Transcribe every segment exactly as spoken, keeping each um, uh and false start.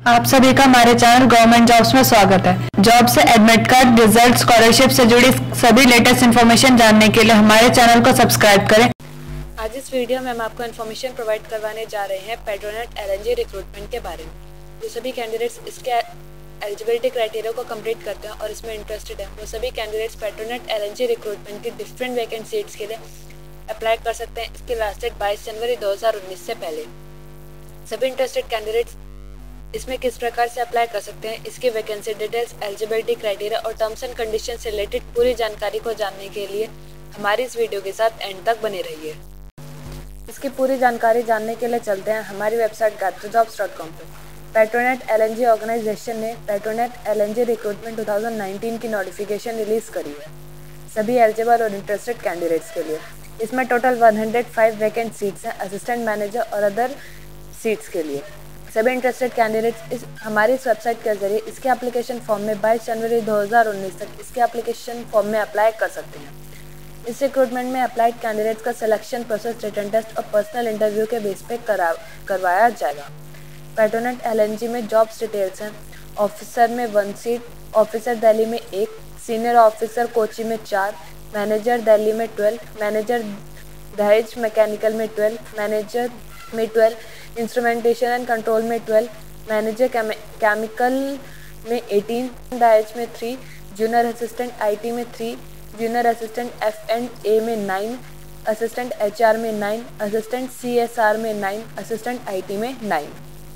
आप सभी का हमारे चैनल गवर्नमेंट जॉब्स में स्वागत है। जॉब से एडमिट कार्ड, रिजल्ट, स्कॉलरशिप से जुड़ी सभी लेटेस्ट इन्फॉर्मेशन जानने के लिए हमारे चैनल को सब्सक्राइब करें। आज इस वीडियो में हम आपको इन्फॉर्मेशन प्रोवाइड करवाने जा रहे हैं पेट्रोनेट एलएनजी रिक्रूटमेंट के बारे में। जो सभी कैंडिडेट्स इसके एलिजिबिलिटी क्राइटेरिया को कंप्लीट करते हैं और इसमें इंटरेस्टेड हैं, वो सभी कैंडिडेट्स पेट्रोनेट एलएनजी रिक्रूटमेंट की डिफरेंट वैकेंट सीट्स के लिए अप्लाई कर सकते हैं। इसकी लास्ट डेट बाईस जनवरी दो हज़ार उन्नीस से पहले। सभी इंटरेस्टेड कैंडिडेट्स इसमें किस प्रकार से अप्लाई कर सकते हैं, इसकी वैकेंसी डिटेल्स, एलिजिबिलिटी क्राइटेरिया और टर्म्स एंड कंडीशन से रिलेटेड पूरी जानकारी को जानने के लिए हमारी इस वीडियो के साथ एंड तक बने रहिए। इसकी पूरी जानकारी जानने के लिए चलते हैं हमारी वेबसाइट गैट्रो जॉब्स डॉट कॉम पर। पेट्रोनेट एलएनजी ऑर्गेनाइजेशन ने पेट्रोनेट एलएनजी रिक्रूटमेंट दो हज़ार उन्नीस की नोटिफिकेशन रिलीज करी है सभी एलिजिबल और इंटरेस्टेड कैंडिडेट्स के लिए। इसमें टोटल एक सौ पाँच वैकेंट सीट्स हैं असिस्टेंट मैनेजर और अदर सीट्स के लिए। सभी इंटरेस्टेड कैंडिडेट्स इस हमारी इस वेबसाइट के जरिए इसके एप्लीकेशन फॉर्म में बाईस जनवरी दो हज़ार उन्नीस तक इसके एप्लीकेशन फॉर्म में अप्लाई कर सकते हैं। इस रिक्रूटमेंट में अप्लाइड कैंडिडेट्स का सिलेक्शन प्रोसेस रिटन टेस्ट और पर्सनल इंटरव्यू के बेस पे करा करवाया जाएगा। पेट्रोनेट एलएनजी में जॉब्स डिटेल्स हैं। ऑफिसर में वन सीट, ऑफिसर दिल्ली में एक, सीनियर ऑफिसर कोची में चार, मैनेजर दिल्ली में ट्वेल्व, मैनेजर दहेज मैकेनिकल में ट्वेल्व, मैनेजर में ट्वेल्व, इंस्ट्रूमेंटेशन एंड कंट्रोल में ट्वेल्व, मैनेजर केमिकल में अठारह, दहेज में थ्री, जूनियर असिस्टेंट आईटी में three, junior assistant F and A में नाइन, असिस्टेंट एचआर में नाइन, असिस्टेंट सीएसआर में नाइन, असिस्टेंट आईटी में नाइन।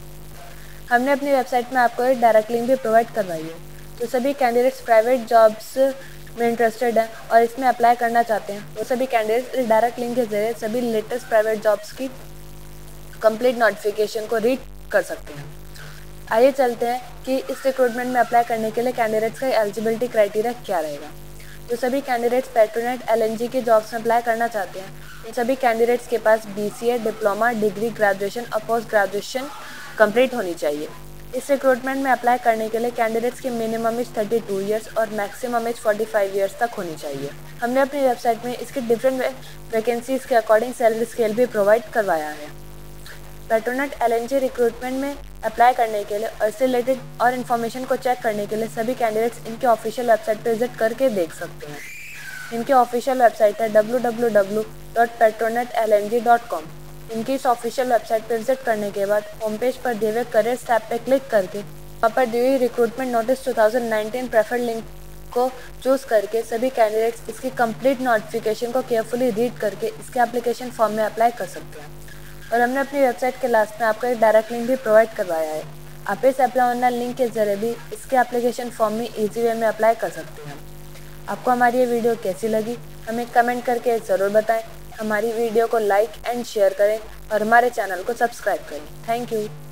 हमने अपनी वेबसाइट में आपको एक डायरेक्ट लिंक भी प्रोवाइड करवाई है। तो सभी कैंडिडेट्स प्राइवेट जॉब्स में इंटरेस्टेड हैं और इसमें अप्लाई करना चाहते हैं, वो सभी कैंडिडेट्स इस डायरेक्ट लिंक के जरिए सभी लेटेस्ट प्राइवेट जॉब्स की कंप्लीट नोटिफिकेशन को रीड कर सकते हैं। आइए चलते हैं कि इस रिक्रूटमेंट में अप्लाई करने के लिए कैंडिडेट्स का एलिजिबिलिटी क्राइटेरिया क्या रहेगा। जो सभी कैंडिडेट्स पेट्रोनेट एलएनजी के जॉब्स में अप्लाई करना चाहते हैं, उन सभी कैंडिडेट्स के पास बीसीए, डिप्लोमा, डिग्री, ग्रेजुएशन और पोस्ट ग्रेजुएशन कंप्लीट होनी चाहिए। इस रिक्रूटमेंट में अप्लाई करने के लिए कैंडिडेट्स की minimum age thirty two years और maximum age forty five years तक होनी चाहिए। हमने अपनी वेबसाइट में इसकी डिफरेंट वैकेंसीज के अकॉर्डिंग सैलरी स्केल भी प्रोवाइड करवाया है। पेट्रोनेट एलएनजी रिक्रूटमेंट में अप्लाई करने के लिए और इससे रिलेटेड और इन्फॉर्मेशन को चेक करने के लिए सभी कैंडिडेट्स इनके ऑफिशियल वेबसाइट पर विजिट करके देख सकते हैं। इनकी ऑफिशियल वेबसाइट है W W W dot Petronet L N G dot com. इनकी इस ऑफिशियल वेबसाइट पर विजिट करने के बाद होम पेज पर दिए हुए करियर्स टैब पर क्लिक करके वहाँ पर दी हुई रिक्रूटमेंट नोटिस दो हज़ार उन्नीस प्रेफर्ड लिंक को चूज़ करके सभी कैंडिडेट्स इसकी कंप्लीट नोटिफिकेशन को केयरफुली रीड करके इसके एप्लीकेशन फॉर्म में अप्लाई कर सकते हैं। और हमने अपनी वेबसाइट के लास्ट में आपको एक डायरेक्ट लिंक भी प्रोवाइड करवाया है। आप इस अप्लाई ऑनलाइन लिंक के जरिए भी इसके एप्लीकेशन फॉर्म में इजी वे में अप्लाई कर सकते हैं। आपको हमारी ये वीडियो कैसी लगी हमें कमेंट करके ज़रूर बताएं। हमारी वीडियो को लाइक एंड शेयर करें और हमारे चैनल को सब्सक्राइब करें। Thank you.